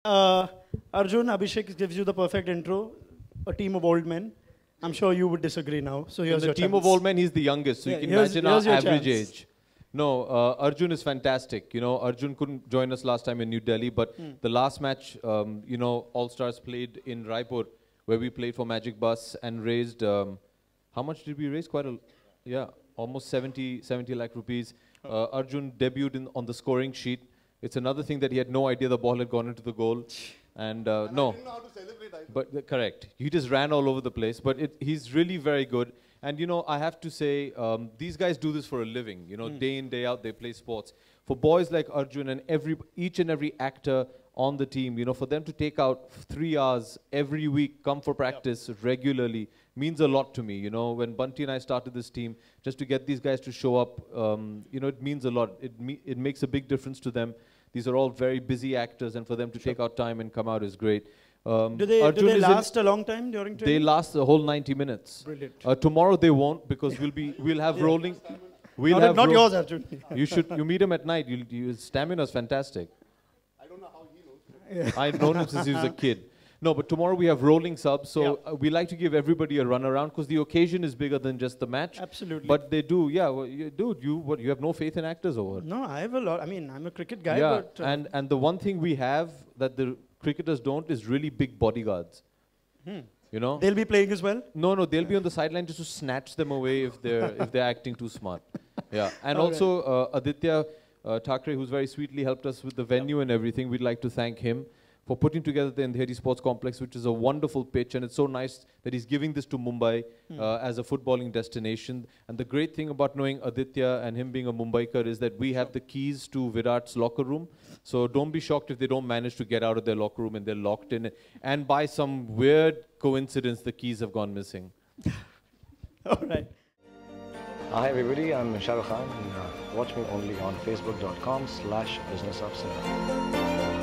Arjun, Abhishek gives you the perfect intro. A team of old men. I'm sure you would disagree now. So here's your team chance. of old men, he's the youngest. So you can imagine our average age. No, Arjun is fantastic. You know, Arjun couldn't join us last time in New Delhi, but the last match, you know, All Stars played in Raipur, where we played for Magic Bus and raised, how much did we raise? Almost 70 lakh rupees. Arjun debuted on the scoring sheet. It's another thing that he had no idea the ball had gone into the goal. And no. I didn't know how to celebrate either. But correct. He just ran all over the place. But he's really very good. And, you know, I have to say, these guys do this for a living. You know, day in, day out, they play sports. For boys like Arjun and each and every actor on the team, you know, for them to take out 3 hours every week, come for practice regularly, means a lot to me. You know, when Bunty and I started this team, just to get these guys to show up, you know, it means a lot. It makes a big difference to them. These are all very busy actors, and for them to take out time and come out is great. Do they last a long time during training? They last the whole 90 minutes. Brilliant. Tomorrow they won't, because we'll have rolling. Not yours, Arjun. You meet him at night. His stamina is fantastic. I don't know how he knows. I've known him since he was a kid. No, but tomorrow we have rolling subs, so we like to give everybody a run around, because the occasion is bigger than just the match. Absolutely. But they do, dude, you have no faith in actors or what? No, I have a lot. I mean, I'm a cricket guy, yeah, but... and the one thing we have that the cricketers don't is really big bodyguards. You know? They'll be playing as well? No, they'll be on the sideline just to snatch them away if they're acting too smart. Yeah, and also Aditya Thackeray, who's very sweetly helped us with the venue and everything, we'd like to thank him for putting together the Andheri Sports Complex, which is a wonderful pitch, and it's so nice that he's giving this to Mumbai as a footballing destination. And the great thing about knowing Aditya and him being a Mumbaiker is that we have the keys to Virat's locker room. So don't be shocked if they don't manage to get out of their locker room and they're locked in. And by some weird coincidence, the keys have gone missing. All right. Hi everybody, I'm Shah Rukh Khan, and watch me only on facebook.com/businessofcinema.